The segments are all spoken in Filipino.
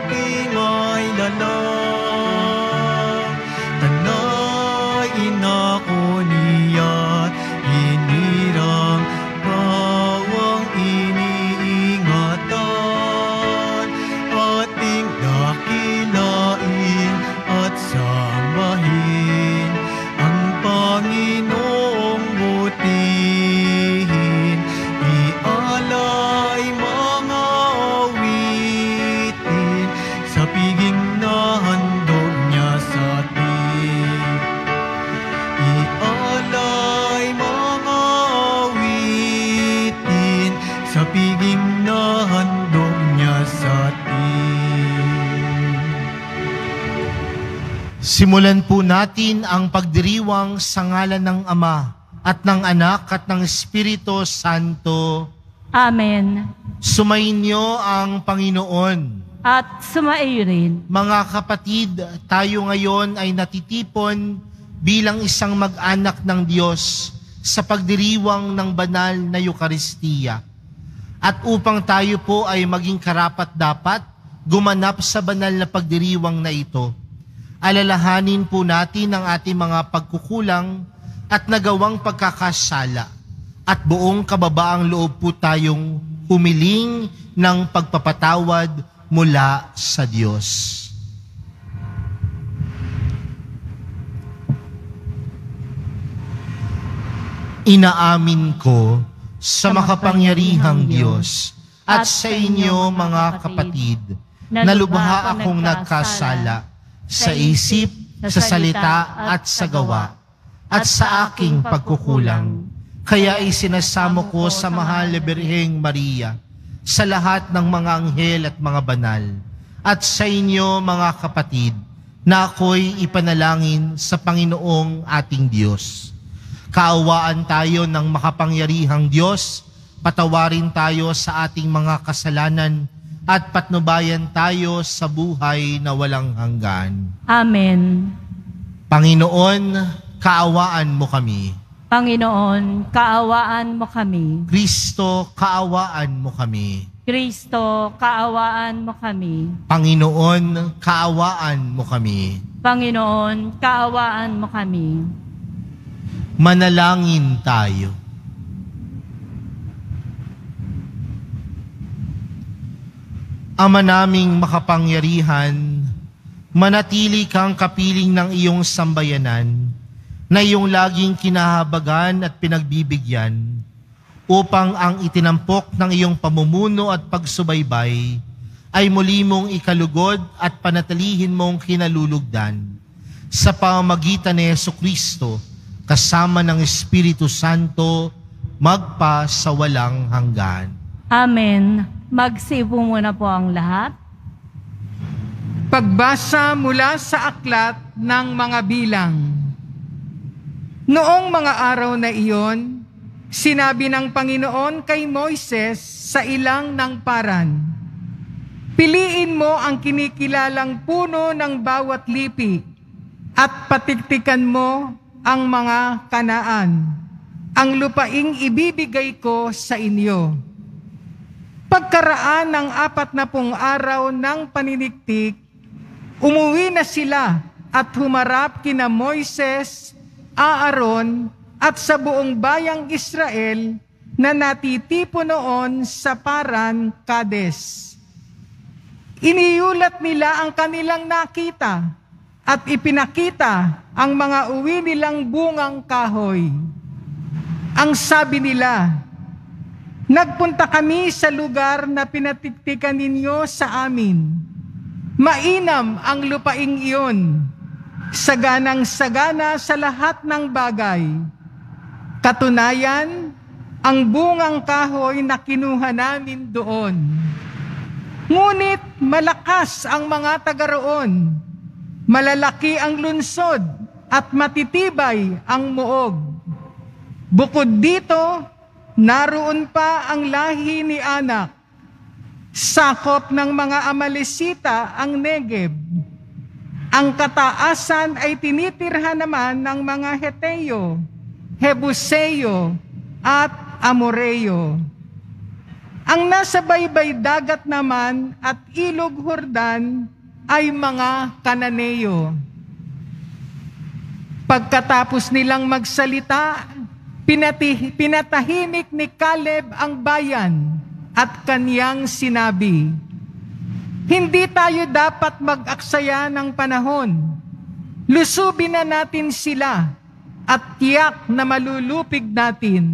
ingay lalang. Tanay inako niya't hinirang bawang iniingatan. Ating dakilain at sambahin ang Panginoong butihin. Ialay mga awitin sa piging na handog niya sa atin. Ialay mga awitin sa piging na handog niya sa atin. Simulan po natin ang pagdiriwang sa ngalan ng Ama at ng Anak at ng Espiritu Santo. Amen. Sumainyo ang Panginoon. At sumaiyo rin. Mga kapatid, tayo ngayon ay natitipon bilang isang mag-anak ng Diyos sa pagdiriwang ng banal na Eukaristiya. At upang tayo po ay maging karapat-dapat gumanap sa banal na pagdiriwang na ito, alalahanin po natin ang ating mga pagkukulang at nagawang pagkakasala at buong kababaang loob po tayong humiling ng pagpapatawad mula sa Diyos. Inaamin ko sa makapangyarihang Diyos at sa inyo mga kapatid na lubha akong nagkasala sa isip, sa salita at sa gawa at sa aking pagkukulang. Kaya isinasamo ko sa mahal na Birheng Maria, sa lahat ng mga anghel at mga banal, at sa inyo mga kapatid, na ako'y ipanalangin sa Panginoong ating Diyos. Kaawaan tayo ng makapangyarihang Diyos, patawarin tayo sa ating mga kasalanan, at patnubayan tayo sa buhay na walang hanggan. Amen. Panginoon, kaawaan mo kami. Panginoon, kaawaan mo kami. Kristo, kaawaan mo kami. Kristo, kaawaan mo kami. Panginoon, kaawaan mo kami. Panginoon, kaawaan mo kami. Manalangin tayo. Ama naming makapangyarihan, manatili kang kapiling ng iyong sambayanan na iyong laging kinahabagan at pinagbibigyan upang ang itinampok ng iyong pamumuno at pagsubaybay ay muli mong ikalugod at panatilihin mong kinalulugdan sa pamamagitan ni Jesucristo kasama ng Espiritu Santo magpa sa walang hanggan. Amen. Magsipo muna po ang lahat. Pagbasa mula sa aklat ng mga bilang. Noong mga araw na iyon, sinabi ng Panginoon kay Moises sa ilang ng paran, "Piliin mo ang kinikilalang puno ng bawat lipi at patiktikan mo ang mga Kanaan, ang lupaing ibibigay ko sa inyo." Pagkaraan ng 40 araw ng paniniktik, umuwi na sila at humarap kina Moises, Aaron at sa buong bayang Israel na natitipo noon sa Paran Kades. Iniulat nila ang kanilang nakita at ipinakita ang mga uwi nilang bungang kahoy. Ang sabi nila, "Nagpunta kami sa lugar na pinatiktikan ninyo sa amin. Mainam ang lupaing iyon, saganang-sagana sa lahat ng bagay. Katunayan, ang bungang kahoy na kinuha namin doon. Ngunit malakas ang mga taga roon, malalaki ang lunsod at matitibay ang muog. Bukod dito, naroon pa ang lahi ni Anak. Sakop ng mga Amalesita ang Negeb. Ang kataasan ay tinitirhan naman ng mga Heteo, Hebuseo at Amoreo. Ang nasa baybay dagat naman at ilog Jordan ay mga Kananeo. Pagkatapos nilang magsalita, pinatahimik ni Caleb ang bayan at kaniyang sinabi, "Hindi tayo dapat mag-aksaya ng panahon. Lusubin na natin sila at tiyak na malulupig natin."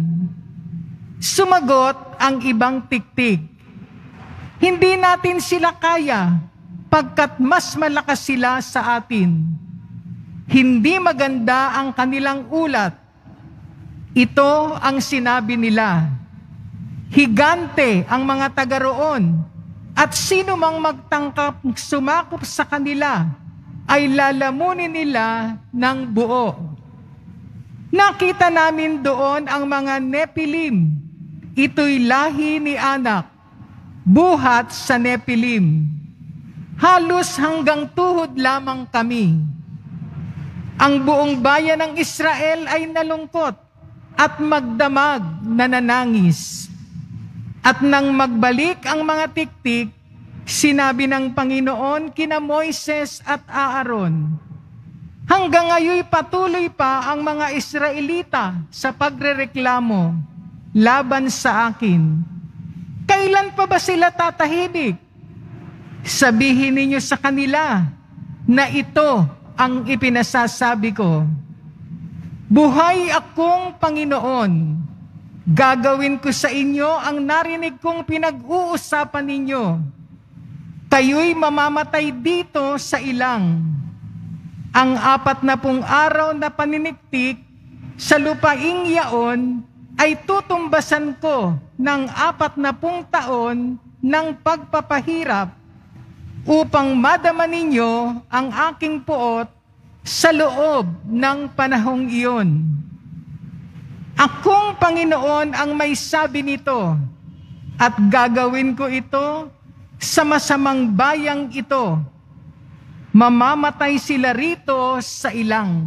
Sumagot ang ibang tiktik, "Hindi natin sila kaya pagkat mas malakas sila sa atin. Hindi maganda ang kanilang ulat." Ito ang sinabi nila, "Higante ang mga taga roon, at sino mang magtangkap sumakop sa kanila ay lalamunin nila ng buo." Nakita namin doon ang mga Nepilim. Ito'y lahi ni Anak, buhat sa Nepilim. Halos hanggang tuhod lamang kami. Ang buong bayan ng Israel ay nalungkot at magdamag na nanangis. At nang magbalik ang mga tiktik, sinabi ng Panginoon kina Moises at Aaron, "Hanggang ngayon patuloy pa ang mga Israelita sa pagrereklamo laban sa akin. Kailan pa ba sila tatahimik? Sabihin ninyo sa kanila na ito ang ipinasasabi ko. Buhay akong Panginoon. Gagawin ko sa inyo ang narinig kong pinag-uusapan ninyo. Kayo'y mamamatay dito sa ilang. Ang 40 araw na paniniktik sa lupaing yaon ay tutumbasan ko ng 40 taon ng pagpapahirap upang madama ninyo ang aking puot sa loob ng panahong iyon. Akong Panginoon ang may sabi nito, at gagawin ko ito sa masamang bayang ito. Mamamatay sila rito sa ilang."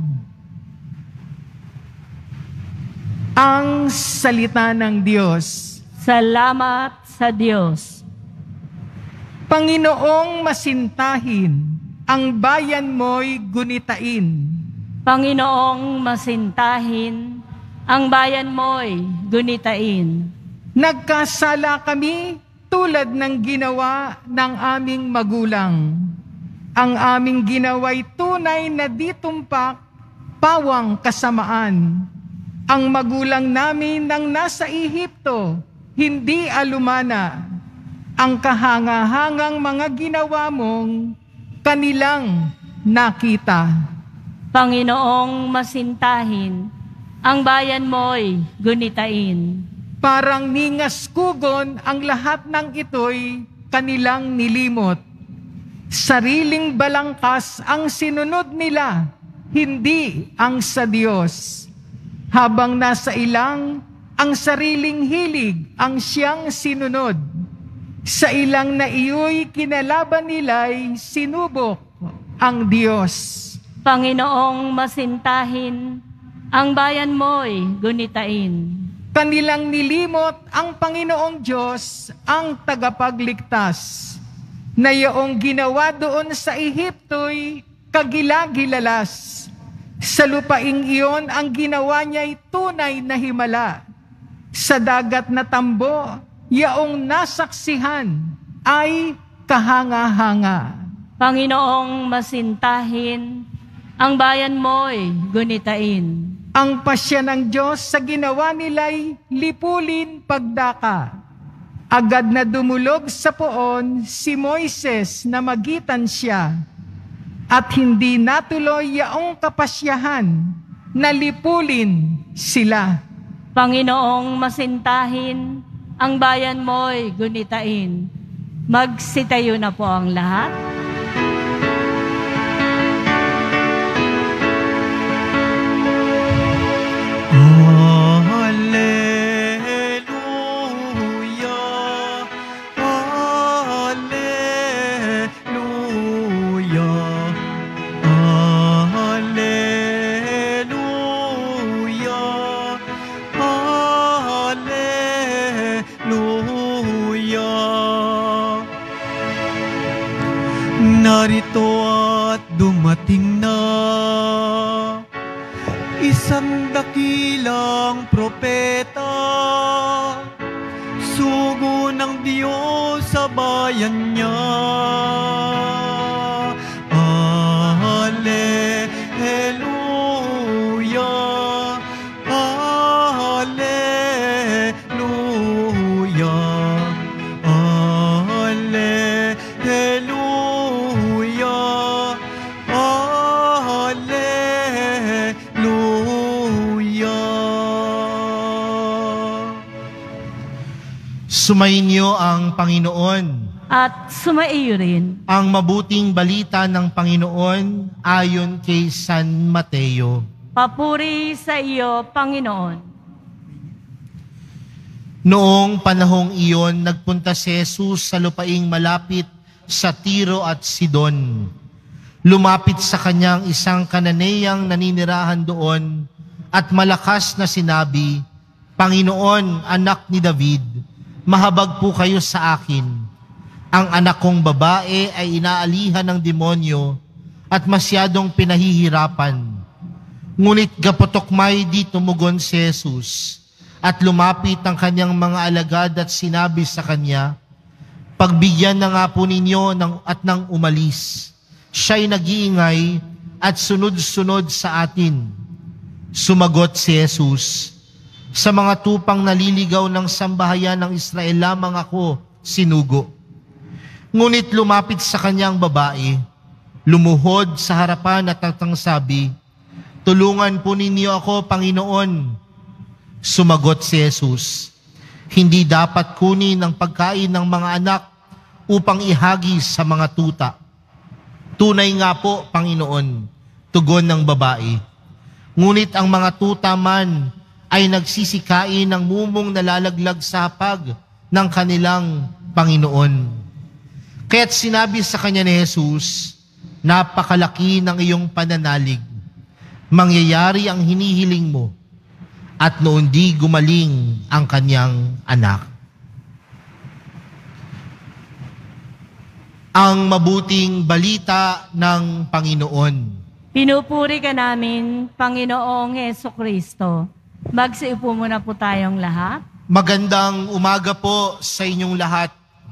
Ang salita ng Diyos. Salamat sa Diyos. Panginoong masintahin, ang bayan mo'y gunitain. Panginoong masintahin, ang bayan mo'y gunitain. Nagkasala kami tulad ng ginawa ng aming magulang. Ang aming ginawa'y tunay na ditumpak, pawang kasamaan. Ang magulang namin nang nasa Ehipto, hindi alumana. Ang kahangahangang mga ginawa mong kanilang nakita. Panginoong masintahin, ang bayan mo'y gunitain. Parang ningaskugon ang lahat ng ito'y kanilang nilimot. Sariling balangkas ang sinunod nila, hindi ang sa Diyos. Habang nasa ilang, ang sariling hilig ang siyang sinunod. Sa ilang na iyo'y kinalaban nila'y sinubok ang Diyos. Panginoong masintahin, ang bayan mo'y gunitain. Kanilang nilimot ang Panginoong Diyos, ang tagapagligtas, na iyong ginawa doon sa Ehipto'y kagilagilalas. Sa lupaing iyon, ang ginawa niya'y tunay na himala. Sa dagat na tambo, yaong nasaksihan ay kahanga-hanga. Panginoong masintahin, ang bayan mo'y gunitain. Ang pasya ng Diyos sa ginawa nila'y lipulin pagdaka. Agad na dumulog sa poon si Moises na magitan siya, at hindi natuloy yaong kapasyahan na lipulin sila. Panginoong masintahin, ang bayan mo'y gunitain. Magsitayo na po ang lahat. narito at dumating na isang dakilang propeta, sugo ng Diyos sa bayan niya. Hallelujah, Hallelujah, Hallelujah, Hallelujah. Sumainyo ang Panginoon. At sumaiyo rin. Ang mabuting balita ng Panginoon ayon kay San Mateo. Papuri sa iyo, Panginoon. Noong panahong iyon, nagpunta si Jesus sa lupaing malapit sa Tiro at Sidon. Lumapit sa kanyang isang Kananeyang naninirahan doon at malakas na sinabi, Panginoon, anak ni David, mahabag po kayo sa akin. Ang anak kong babae ay inaalihan ng demonyo at masyadong pinahihirapan. Ngunit gapotokmay di tumugon si Jesus at lumapit ang kanyang mga alagad at sinabi sa kanya, pagbigyan na nga po ninyo at nang umalis. Siya'y nag-iingay at sunod-sunod sa atin. Sumagot si Jesus, sa mga tupang naliligaw ng sambahayan ng Israel lamang ako sinugo. Ngunit lumapit sa kanyang babae, lumuhod sa harapan at nagtangsabi, tulungan po ninyo ako, Panginoon. Sumagot si Jesus, hindi dapat kunin ang pagkain ng mga anak upang ihagi sa mga tuta. Tunay nga po, Panginoon, tugon ng babae. Ngunit ang mga tuta man ay nagsisikain ng mumong nalalaglag sa hapag ng kanilang Panginoon. Kaya't sinabi sa kanya ni Jesus, napakalaki ng iyong pananalig. Mangyayari ang hinihiling mo. At noon di gumaling ang kanyang anak. Ang mabuting balita ng Panginoon. Pinupuri ka namin, Panginoong Hesukristo. Magsiupo muna po tayong lahat. Magandang umaga po sa inyong lahat.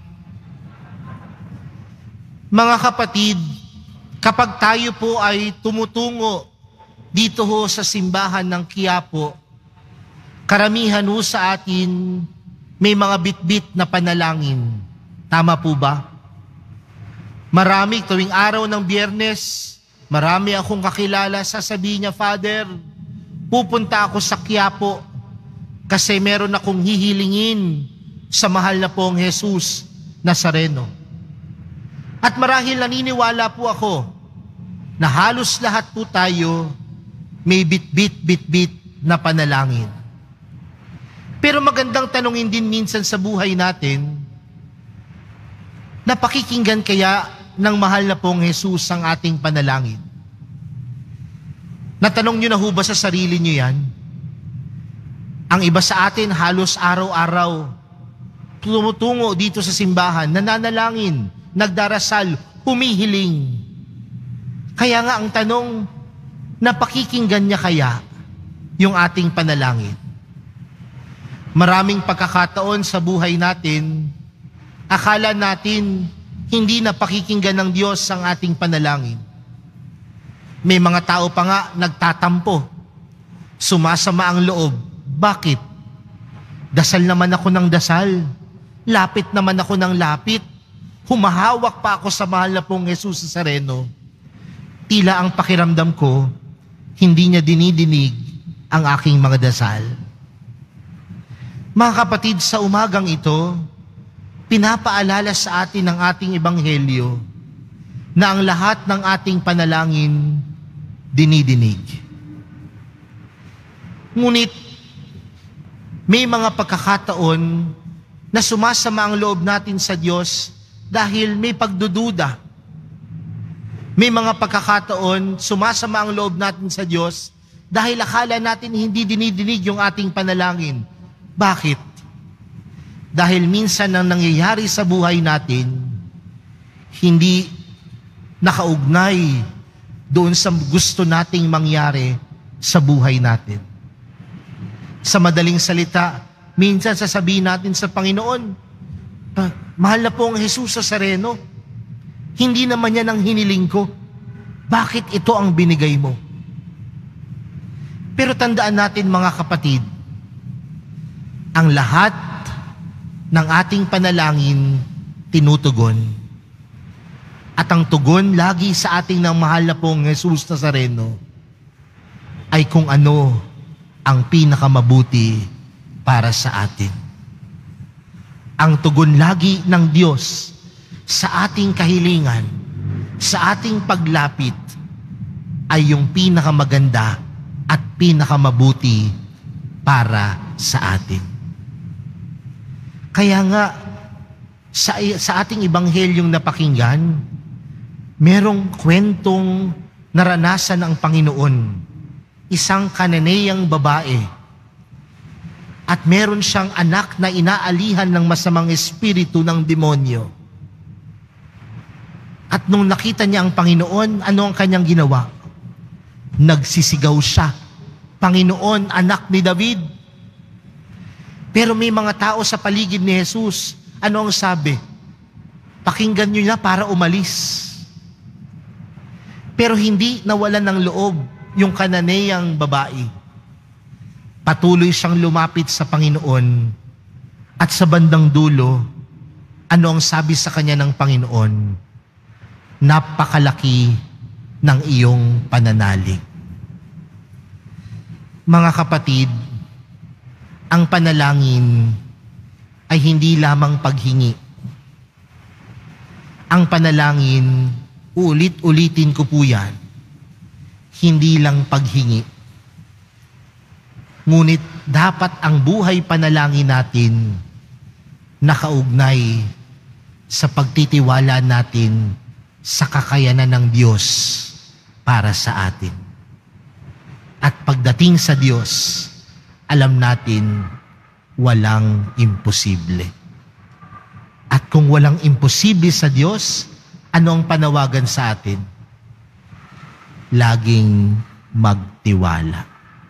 Mga kapatid, kapag tayo po ay tumutungo dito ho sa simbahan ng Quiapo, karamihan ho sa atin may mga bitbit na panalangin. Tama po ba? Marami tuwing araw ng Biyernes, marami akong kakilala, sasabihin niya, Father, pupunta ako sa Quiapo kasi meron akong hihilingin sa mahal na pong Jesus Nazareno. At marahil naniniwala po ako na halos lahat po tayo may bitbit na panalangin. Pero magandang tanungin din minsan sa buhay natin, napakikinggan kaya ng mahal na pong Jesus ang ating panalangin? Natanong nyo na ho ba sa sarili nyo yan? Ang iba sa atin halos araw-araw tumutungo dito sa simbahan, nananalangin, nagdarasal, humihiling. Kaya nga ang tanong, napakikinggan niya kaya yung ating panalangin? Maraming pagkakataon sa buhay natin, akala natin hindi napakikinggan ng Diyos ang ating panalangin. May mga tao pa nga nagtatampo, sumasama ang loob. Bakit? Dasal naman ako ng dasal, lapit naman ako ng lapit, humahawak pa ako sa mahal na pong Jesus Nazareno. Tila ang pakiramdam ko, hindi niya dinidinig ang aking mga dasal. Mga kapatid, sa umagang ito, pinapaalala sa atin ng ating ebanghelyo na ang lahat ng ating panalangin dinidinig. Ngunit, may mga pagkakataon na sumasama ang loob natin sa Diyos dahil may pagdududa. May mga pagkakataon, sumasama ang loob natin sa Diyos dahil akala natin hindi dinidinig yung ating panalangin. Bakit? Dahil minsan ang nangyayari sa buhay natin, hindi nakaugnay doon sa gusto nating mangyari sa buhay natin. Sa madaling salita, minsan sasabihin natin sa Panginoon, mahal na po ang Jesus sa Sareno. Hindi naman yan ang hiniling ko. Bakit ito ang binigay mo? Pero tandaan natin mga kapatid, ang lahat ng ating panalangin tinutugon. At ang tugon lagi sa ating ng mahal na pong Jesus Nazareno ay kung ano ang pinakamabuti para sa atin. Ang tugon lagi ng Diyos sa ating kahilingan, sa ating paglapit, ay yung pinakamaganda at pinakamabuti para sa atin. Kaya nga, sa ating ibanghelyong napakinggan, merong kwentong naranasan ng Panginoon, isang Kananeyang babae, at meron siyang anak na inaalihan ng masamang espiritu ng demonyo. At nung nakita niya ang Panginoon, ano ang kanyang ginawa? Nagsisigaw siya, Panginoon, anak ni David. Pero may mga tao sa paligid ni Jesus, ano ang sabi? Pakinggan niyo na para umalis. Pero hindi nawalan ng loob yung Kananeyang babae. Patuloy siyang lumapit sa Panginoon at sa bandang dulo, ano ang sabi sa kanya ng Panginoon? Napakalaki ng iyong pananalig. Mga kapatid, ang panalangin ay hindi lamang paghingi. Ang panalangin, ulit-ulitin ko po yan, hindi lang paghingi. Ngunit dapat ang buhay panalangin natin nakaugnay sa pagtitiwala natin sa kakayanan ng Diyos para sa atin. At pagdating sa Diyos, alam natin walang imposible. At kung walang imposible sa Diyos, ano ang panawagan sa atin? Laging magtiwala.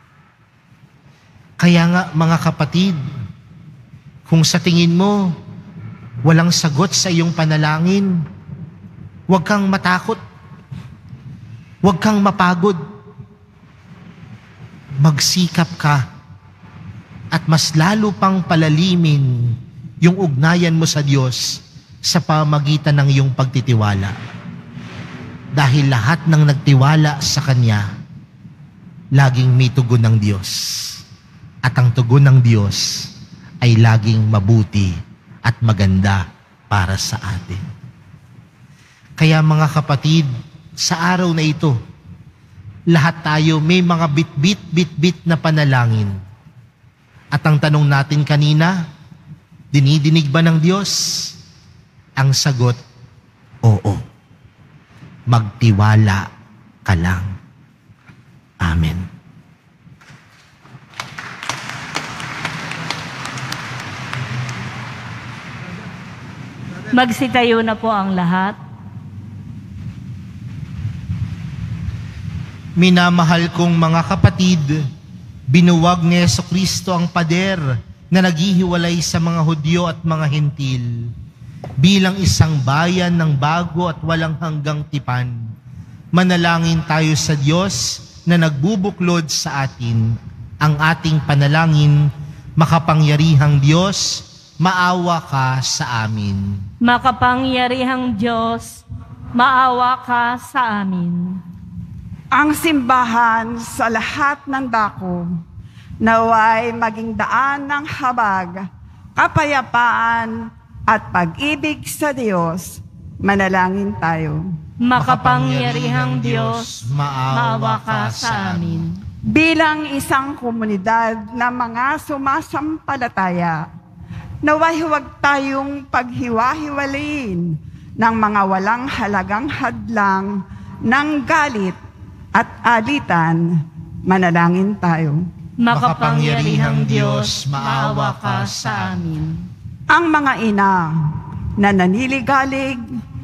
Kaya nga mga kapatid, kung sa tingin mo walang sagot sa iyong panalangin, huwag kang matakot. Huwag kang mapagod. Magsikap ka at mas lalo pang palalimin yung ugnayan mo sa Diyos sa pamagitan ng iyong pagtitiwala. Dahil lahat ng nagtiwala sa Kanya, laging may tugon ng Diyos. At ang tugon ng Diyos ay laging mabuti at maganda para sa atin. Kaya mga kapatid, sa araw na ito, lahat tayo may mga bit-bit na panalangin. At ang tanong natin kanina, dinidinig ba ng Diyos? Ang sagot, oo. Magtiwala ka lang. Amen. Magsitayo na po ang lahat. Minamahal kong mga kapatid, binuwag ni Jesucristo ang pader na naghihiwalay sa mga Hudyo at mga Hentil bilang isang bayan ng bago at walang hanggang tipan. Manalangin tayo sa Diyos na nagbubuklod sa atin. Ang ating panalangin, makapangyarihang Diyos, maawa ka sa amin. Makapangyarihang Diyos, maawa ka sa amin. Ang simbahan sa lahat ng dako, naway maging daan ng habag, kapayapaan at pag-ibig sa Diyos. Manalangin tayo. Makapangyarihang Diyos, maawa ka sa amin. Bilang isang komunidad ng mga sumasampalataya, naway huwag tayong paghiwa-hiwalayin ng mga walang halagang hadlang ng galit at alitan. Manalangin tayo. Makapangyarihang Diyos, maawa ka sa amin. Ang mga ina na naniligalig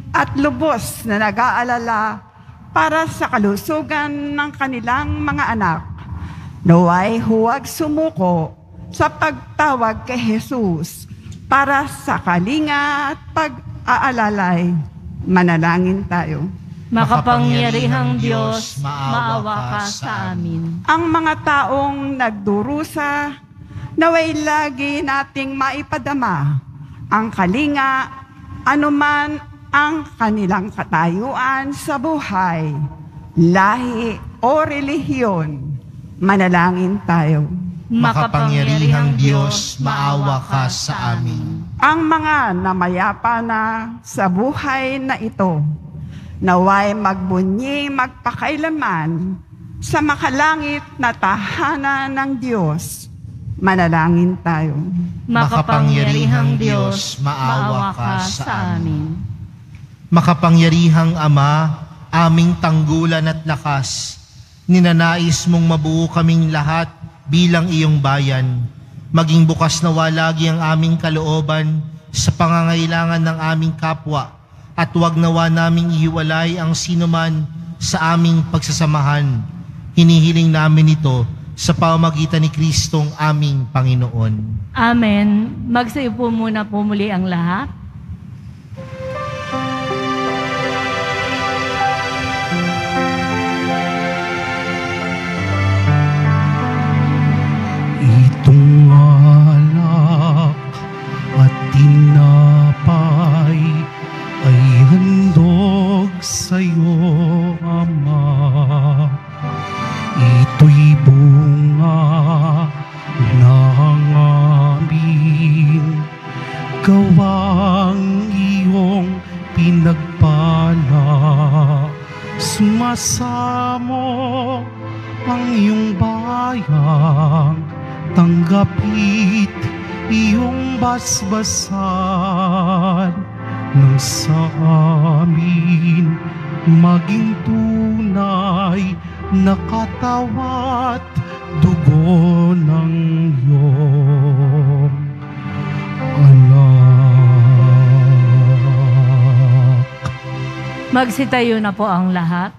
at lubos na nag-aalala para sa kalusugan ng kanilang mga anak. Naway huwag sumuko sa pagtawag kay Jesus para sa kalinga at pag-aalalay. Manalangin tayo. Makapangyarihang Diyos, maawa ka sa amin. Ang mga taong nagdurusa, naway lagi nating maipadama ang kalinga, anuman ang kanilang katayuan sa buhay, lahi o relihiyon. Manalangin tayo. Makapangyarihang Diyos, maawa ka sa amin. Ang mga namayapa na sa buhay na ito, naway magbunyi magpakailaman sa makalangit na tahanan ng Diyos. Manalangin tayo. Makapangyarihang Diyos, maawa ka sa amin. Makapangyarihang Ama, aming tanggulan at lakas, ninanais mong mabuo kaming lahat bilang iyong bayan. Maging bukas nawa lagi ang aming kalooban sa pangangailangan ng aming kapwa, at huwag nawa naming ihiwalay ang sinuman sa aming pagsasamahan. Hinihiling namin ito sa pamamagitan ni Kristong aming Panginoon. Amen. Magsiupo muna po muli ang lahat. Itong alak at tinapay ay handog sa'yo, Ama. Ito'y bunga ng aming gawang iyong pinagpala. Sumasamo ang iyong bayang, tanggapit iyong basbasan nang sa amin maging tunay na katawat dugo ng iyong anak. Magsitayo na po ang lahat.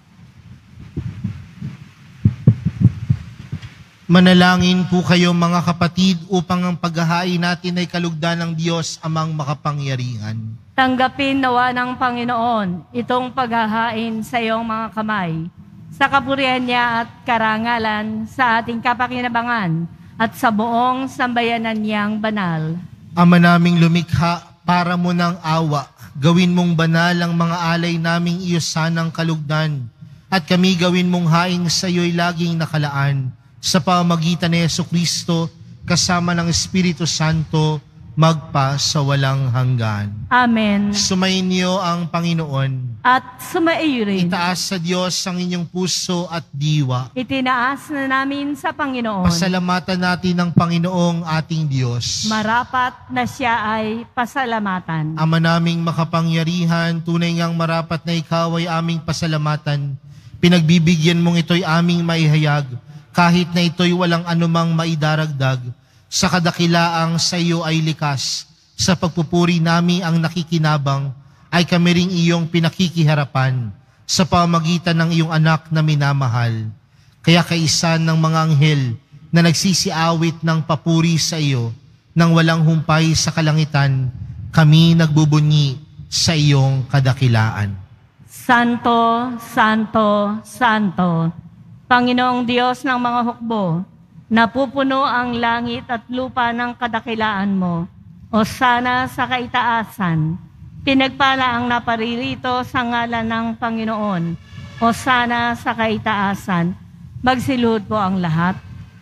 Manalangin po kayo mga kapatid upang ang paghahain natin ay kalugdan ng Diyos amang makapangyarihan. Tanggapin nawa ng Panginoon itong paghahain sa iyong mga kamay, sa kapurihan niya at karangalan, sa ating kapakinabangan at sa buong sambayanan niyang banal. Ama naming lumikha, para mo ng awa, gawin mong banal ang mga alay naming iyo sanang kalugdan, at kami gawin mong haing sa iyo'y laging nakalaan, sa pamamagitan ni Jesucristo, kasama ng Espiritu Santo, magpa sa walang hanggan. Amen. Sumainyo ang Panginoon. At sumaiyo rin. Itaas sa Diyos ang inyong puso at diwa. Itinaas na namin sa Panginoon. Pasalamatan natin ang Panginoong ating Diyos. Marapat na siya ay pasalamatan. Ama naming makapangyarihan, tunay ngang marapat na ikaw ay aming pasalamatan. Pinagbibigyan mong ito'y aming maihayag, kahit na ito'y walang anumang maidaragdag. Sa kadakilaang sa iyo ay likas, sa pagpupuri nami ang nakikinabang, ay kami ring iyong pinakikiharapan, sa pamamagitan ng iyong anak na minamahal. Kaya kaisan ng mga anghel na nagsisiawit ng papuri sa iyo, nang walang humpay sa kalangitan, kami nagbubunyi sa iyong kadakilaan. Santo, Santo, Santo, Panginoong Diyos ng mga hukbo, napupuno ang langit at lupa ng kadakilaan mo. O sana sa kaitaasan, pinagpala ang naparirito sa ngalan ng Panginoon. O sana sa kaitaasan, magsilud po ang lahat.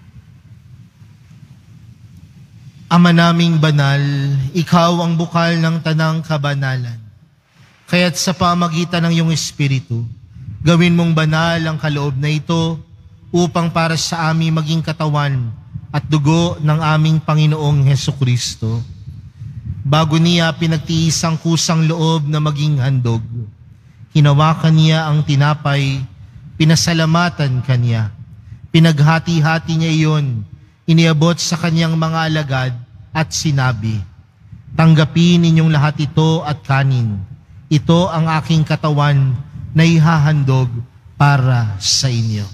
Ama naming banal, ikaw ang bukal ng tanang kabanalan. Kaya't sa pamagitan ng iyong Espiritu, gawin mong banal ang kaloob na ito upang para sa amin maging katawan at dugo ng aming Panginoong Hesukristo. Bago niya pinagtiis ang kusang loob na maging handog, hinawakan niya ang tinapay, pinasalamatan kanya. Pinaghati-hati niya iyon, iniabot sa kanyang mga alagad at sinabi, "Tanggapin ninyong lahat ito at kanin. Ito ang aking katawan na ihahandog para sa inyo.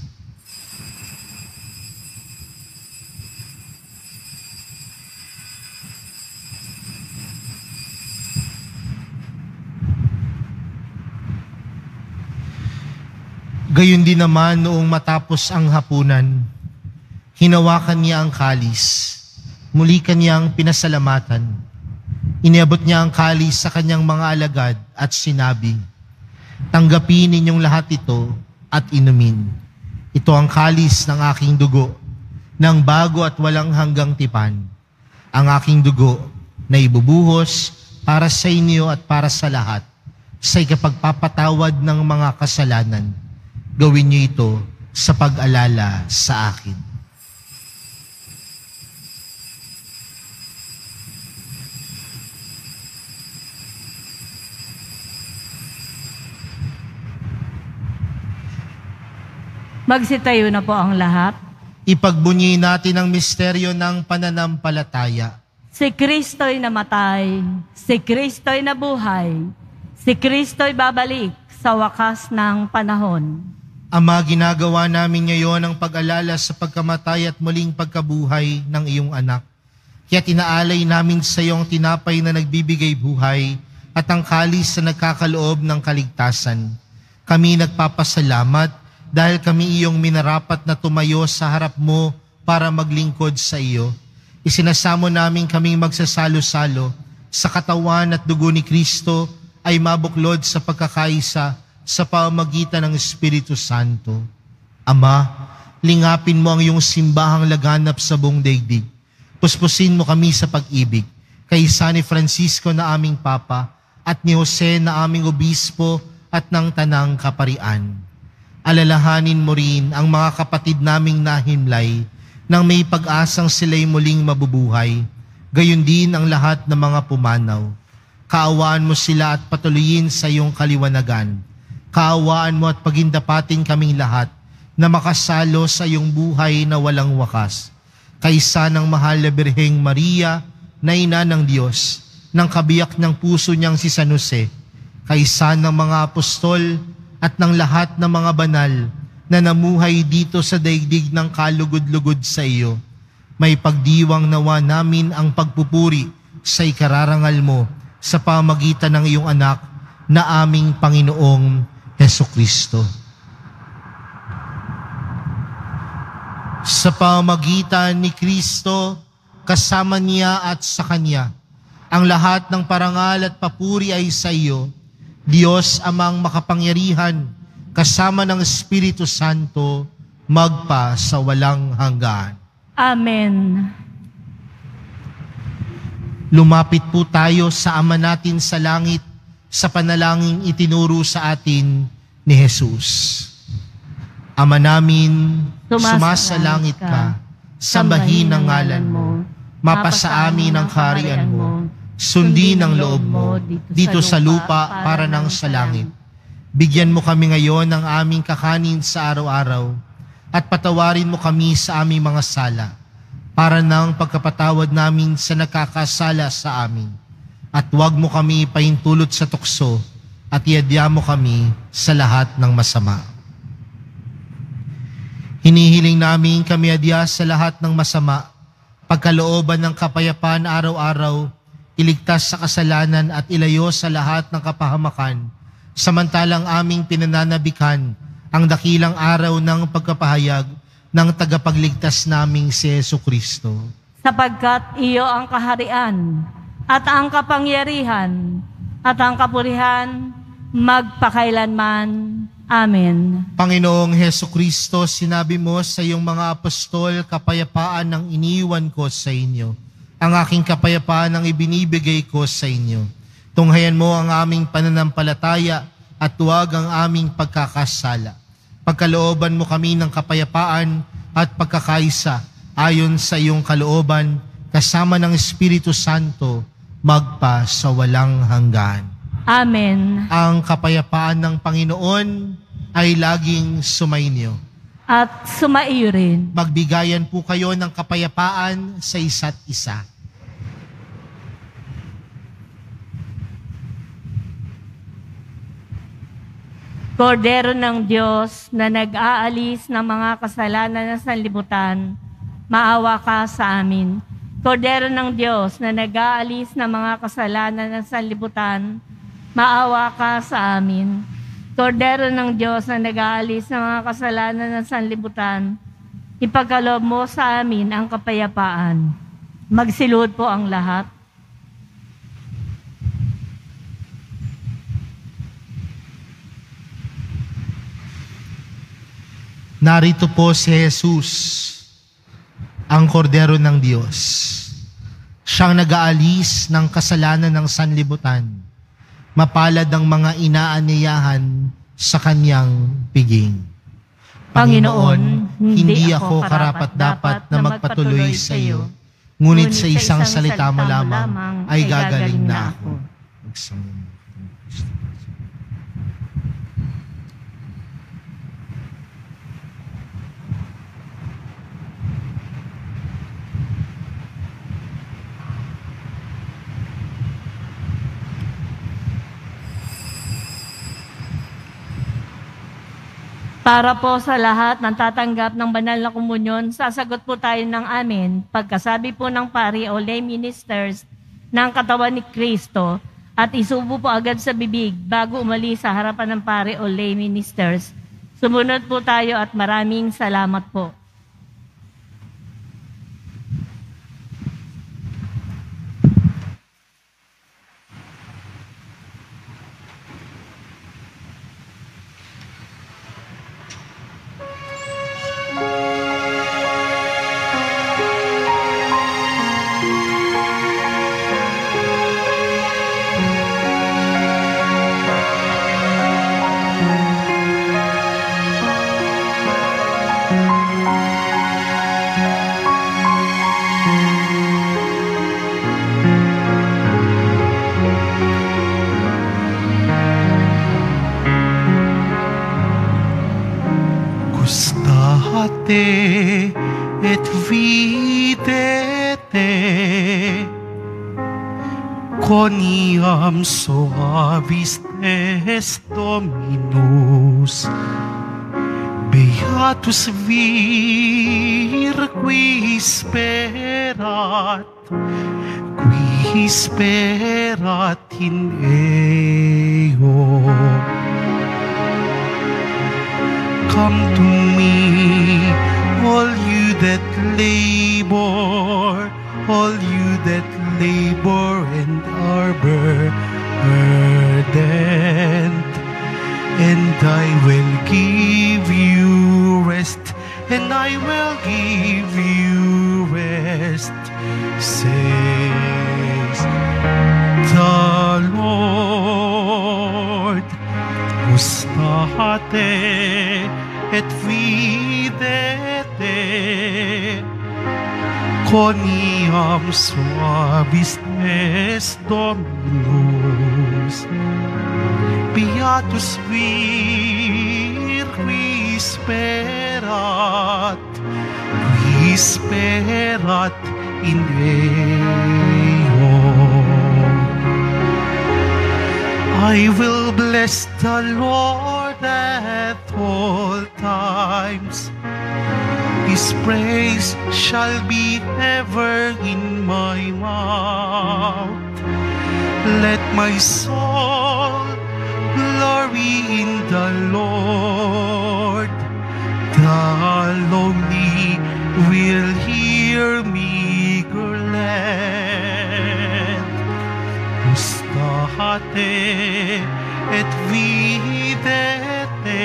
Gayon din naman noong matapos ang hapunan, hinawakan niya ang kalis, muli kanyang pinasalamatan. Iniabot niya ang kalis sa kanyang mga alagad at sinabi, "Tanggapin ninyong lahat ito at inumin. Ito ang kalis ng aking dugo, ng bago at walang hanggang tipan. Ang aking dugo na ibubuhos para sa inyo at para sa lahat, sa ikapagpapatawad ng mga kasalanan. Gawin niyo ito sa pag-alala sa akin." Magsitayo na po ang lahat. Ipagbunyi natin ang misteryo ng pananampalataya. Si Kristo'y namatay, si Kristo'y nabuhay, si Kristo'y babalik sa wakas ng panahon. Ama, ginagawa namin ngayon ang pag-alala sa pagkamatay at muling pagkabuhay ng iyong anak. Kaya tinaalay namin sa iyong tinapay na nagbibigay buhay at ang kalis na nagkakaloob ng kaligtasan. Kami nagpapasalamat dahil kami iyong minarapat na tumayo sa harap mo para maglingkod sa iyo. Isinasamo namin kaming magsasalo-salo sa katawan at dugo ni Kristo ay mabuklod sa pagkakaisa sa pamamagitan ng Espiritu Santo. Ama, lingapin mo ang iyong simbahang laganap sa buong daigdig. Puspusin mo kami sa pag-ibig kay San Francisco na aming Papa at ni Jose na aming Obispo at ng Tanang Kaparian. Alalahanin mo rin ang mga kapatid naming nahimlay nang may pag-asang sila'y muling mabubuhay, gayon din ang lahat ng mga pumanaw. Kaawaan mo sila at patuloyin sa iyong kaliwanagan. Kaawaan mo at pagindapatin kaming lahat na makasalo sa iyong buhay na walang wakas. Kaysa ng mahal na Birheng Maria na ina ng Diyos, ng kabiyak ng puso niyang si San Jose, kaysa ng mga apostol at ng lahat ng mga banal na namuhay dito sa daigdig ng kalugod-lugod sa iyo, may pagdiwang nawa namin ang pagpupuri sa ikararangal mo sa pamagitan ng iyong anak na aming Panginoong Hesukristo. Sa pamagitan ni Kristo, kasama niya at sa Kanya, ang lahat ng parangal at papuri ay sa iyo, Diyos Amang makapangyarihan, kasama ng Espiritu Santo, magpa sa walang hanggan. Amen. Lumapit po tayo sa Ama natin sa langit sa panalangin itinuro sa atin ni Jesus. Ama namin, sumasalangit ka, sambahin ang ngalan mo, mapasa amin ang kaharian mo, sundin ang loob mo dito sa lupa para nang sa langit. Bigyan mo kami ngayon ng aming kakanin sa araw-araw at patawarin mo kami sa aming mga sala para nang pagkapatawad namin sa nakakasala sa amin. At huwag mo kami pahintulot sa tukso at iadya mo kami sa lahat ng masama. Hinihiling namin kami adya sa lahat ng masama, pagkalooban ng kapayapaan araw-araw, iligtas sa kasalanan at ilayo sa lahat ng kapahamakan, samantalang aming pinananabikan ang dakilang araw ng pagkapahayag ng tagapagligtas naming si Jesucristo. Sapagkat iyo ang kaharian at ang kapangyarihan at ang kapurihan magpakailanman. Amen. Panginoong Hesukristo, sinabi mo sa iyong mga apostol, kapayapaan ang iniwan ko sa inyo. Ang aking kapayapaan ang ibinibigay ko sa inyo. Tunghayan mo ang aming pananampalataya at huwag ang aming pagkakasala. Pagkalooban mo kami ng kapayapaan at pagkakaisa ayon sa iyong kalooban, kasama ng Espiritu Santo, magpa sa walang hanggan. Amen. Ang kapayapaan ng Panginoon ay laging sumainyo. At sumaiyo rin. Magbigayan po kayo ng kapayapaan sa isa't isa. Kordero ng Diyos na nag-aalis ng mga kasalanan ng sanlibutan, maawa ka sa amin. Kordero ng Diyos na nag-aalis ng mga kasalanan ng sanlibutan, maawa ka sa amin. Kordero ng Diyos na nag-aalis ng mga kasalanan ng sanlibutan, ipagkaloob mo sa amin ang kapayapaan. Magsilod po ang lahat. Narito po si Jesus, ang kordero ng Diyos. Siyang nag-aalis ng kasalanan ng sanlibutan. Mapalad ang mga inaanyayahan sa kanyang piging. Panginoon, hindi ako karapat-dapat na magpatuloy sa iyo, ngunit sa isang salita mo lamang ay gagaling na ako. Para po sa lahat ng tatanggap ng banal na komunyon, sasagot po tayo ng amen pagkasabi po ng pari o lay ministers ng katawan ni Kristo at isubo po agad sa bibig bago umalis sa harapan ng pari o lay ministers. Sumunod po tayo at maraming salamat po. Et videte quoniam suavis est Dominus, beatus vir qui sperat in eo. Come to me, all you that labor and are burdened, and I will give you rest, says the Lord. Gustate et videte quoniam suavis est Dominus, beatus vir qui sperat in eo. I will bless the Lord at all times. His praise shall be ever in my mouth. Let my soul glory in the Lord. The lowly will hear me glad. Gustate et videte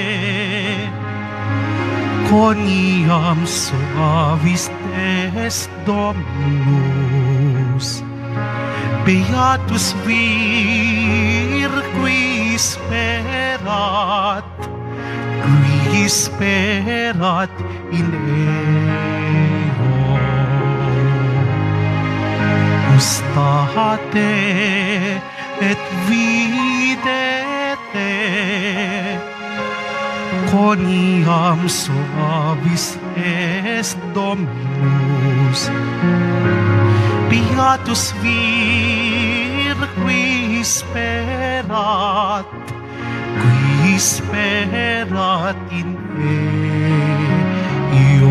quoniam suavis est Dominus, beatus vir qui sperat in eo. Gustate et videte quoniam suavis est Dominus, beatus vir qui sperat espera't in iyo.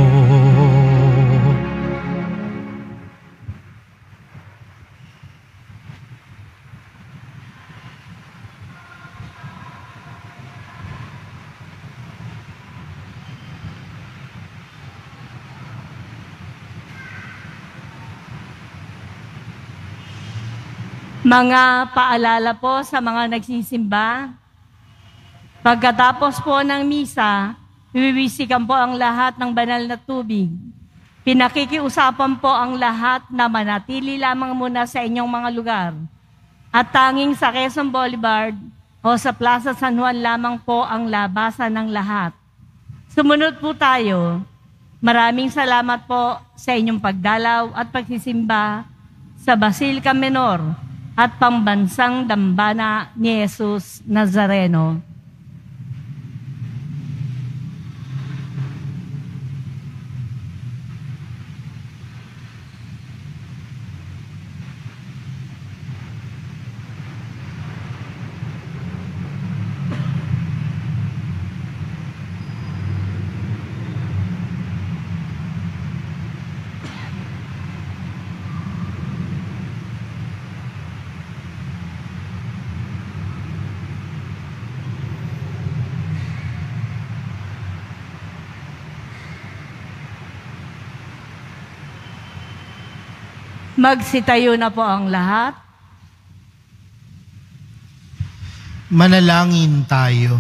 Mga paalala po sa mga nagsisimba. Pagkatapos po ng misa, wiwisikan po ang lahat ng banal na tubig. Pinakikiusapan po ang lahat na manatili lamang muna sa inyong mga lugar. At tanging sa Quezon Boulevard o sa Plaza San Juan lamang po ang labasan ng lahat. Sumunod po tayo. Maraming salamat po sa inyong pagdalaw at pagsisimba sa Basilica Menor at Pambansang Dambana ni Jesus Nazareno. Magsitayo na po ang lahat. Manalangin tayo.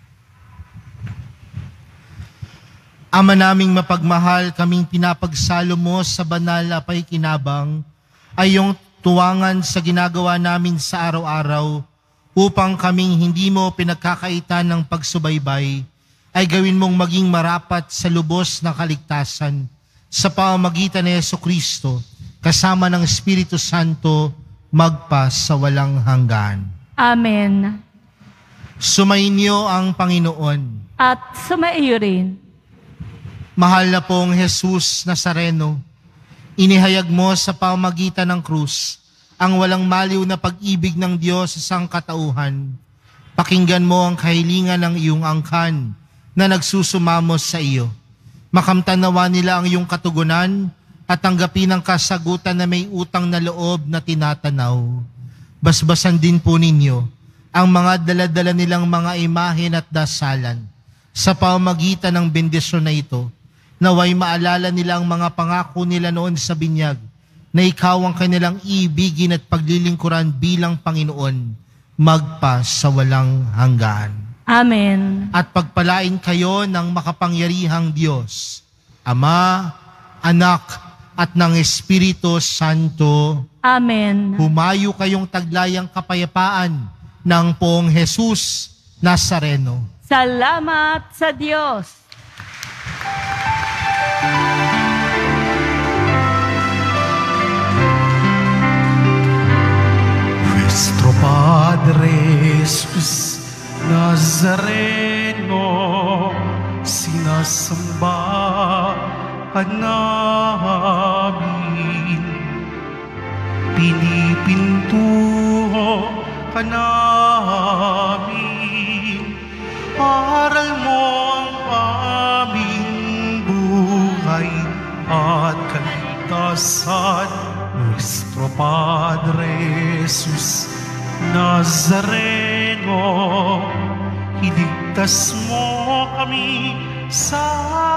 Ama naming mapagmahal, kaming pinapagsalo mo sa banal na paikinabang ay iyong tuwangan sa ginagawa namin sa araw-araw upang kaming hindi mo pinagkakaitan ng pagsubaybay ay gawin mong maging marapat sa lubos na kaligtasan sa pamamagitan ni Jesucristo kasama ng Espiritu Santo, magpa sa walang hanggan. Amen. Sumainyo ang Panginoon. At sumaiyo rin. Mahal na pong Jesus Nazareno, inihayag mo sa pamamagitan ng krus ang walang maliw na pag-ibig ng Diyos sa sangkatauhan. Pakinggan mo ang kahilingan ng iyong angkan na nagsusumamos sa iyo. Makamtan nawa nila ang iyong katugunan at tanggapin ang kasagutan na may utang na loob na tinatanaw. Basbasan din po ninyo ang mga daladala nilang mga imahen at dasalan. Sa pamamagitan ng bendisyon na ito, naway maalala nila ang mga pangako nila noon sa binyag na ikaw ang kanilang ibigin at paglilingkuran bilang Panginoon, magpa sa walang hanggan. Amen. At pagpalain kayo ng makapangyarihang Diyos, Ama, Anak, at ng Espiritu Santo. Amen. Humayo kayong taglayang kapayapaan ng Poong Jesus Nazareno. Salamat sa Diyos. Nuestro Padre Jesus Nazareno, sinasamba ka namin, pinipintuho ka namin, aral mo ang aming buhay at kaligtasan. Nuestro Padre Jesus Nazareno, iligtas mo kami sa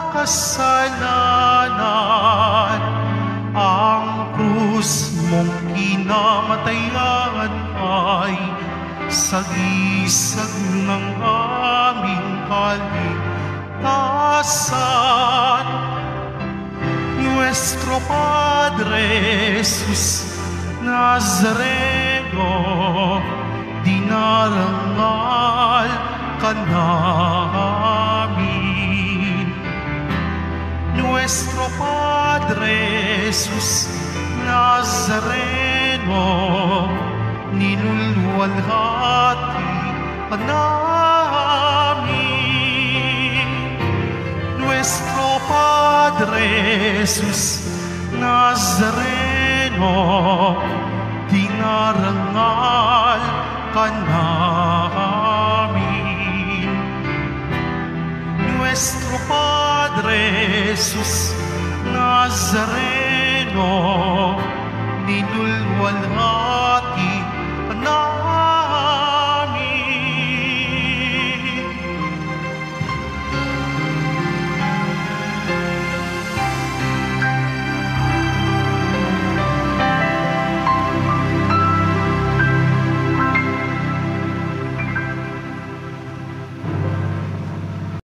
kasalanan. Ang krus mong kinamatayan ay sagisag ng aming kaligtasan. Nuestro Padre Jesus Nazareno, dinarangal ka namin. Nuestro Padre Jesus Nazareno, niluluwalhati ka namin. Nuestro Padre Jesus Nazareno, dinarangal ka namin. Padre Jesus Nazareno, ninulwalhati